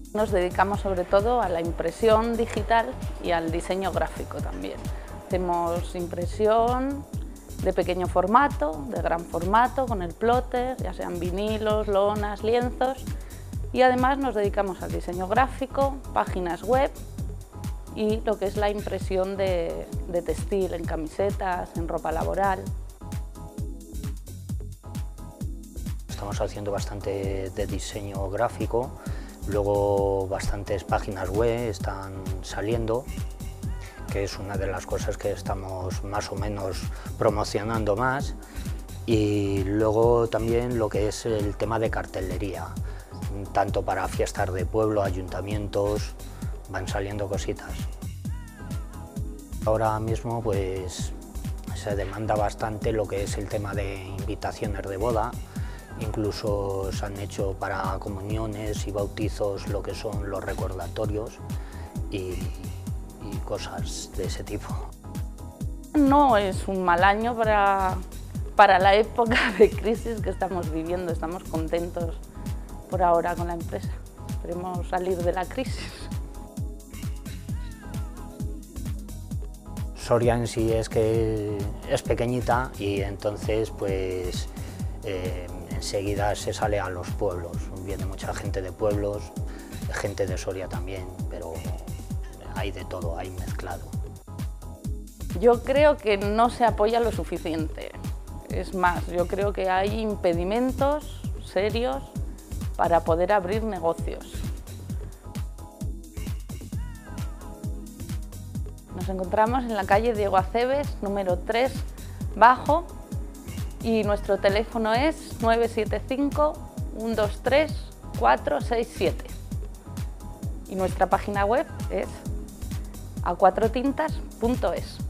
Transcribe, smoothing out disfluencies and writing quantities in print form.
Nos dedicamos sobre todo a la impresión digital y al diseño gráfico también. Hacemos impresión de pequeño formato, de gran formato, con el plotter, ya sean vinilos, lonas, lienzos, y además nos dedicamos al diseño gráfico, páginas web y lo que es la impresión de textil en camisetas, en ropa laboral. Estamos haciendo bastante de diseño gráfico, luego bastantes páginas web están saliendo, que es una de las cosas que estamos más o menos promocionando más, y luego también lo que es el tema de cartelería, tanto para fiestas de pueblo, ayuntamientos, van saliendo cositas. Ahora mismo pues se demanda bastante lo que es el tema de invitaciones de boda, incluso se han hecho para comuniones y bautizos lo que son los recordatorios y cosas de ese tipo. No es un mal año para la época de crisis que estamos viviendo, estamos contentos por ahora con la empresa, esperemos salir de la crisis. Soria en sí es que es pequeñita y entonces pues enseguida se sale a los pueblos, viene mucha gente de pueblos, gente de Soria también, pero hay de todo, hay mezclado. Yo creo que no se apoya lo suficiente, es más, yo creo que hay impedimentos serios para poder abrir negocios. Nos encontramos en la calle Diego Aceves, número 3, bajo, y nuestro teléfono es 975 123 467. Y nuestra página web es acuatrotintas.es.